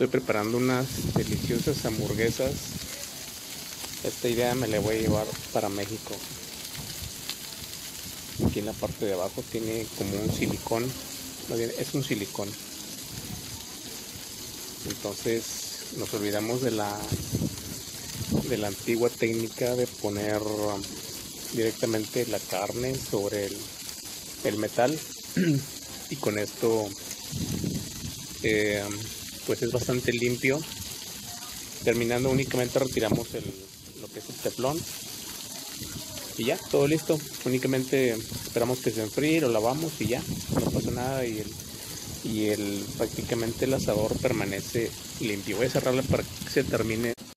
Estoy preparando unas deliciosas hamburguesas. Esta idea me la voy a llevar para México. Aquí en la parte de abajo tiene como un silicón, más bien es un silicón. Entonces nos olvidamos de la antigua técnica de poner directamente la carne sobre el metal y con esto pues es bastante limpio. Terminando, únicamente retiramos lo que es el teflón y ya, todo listo. Únicamente esperamos que se enfríe, lo lavamos y ya, no pasa nada, y prácticamente el asador permanece limpio. Voy a cerrarla para que se termine.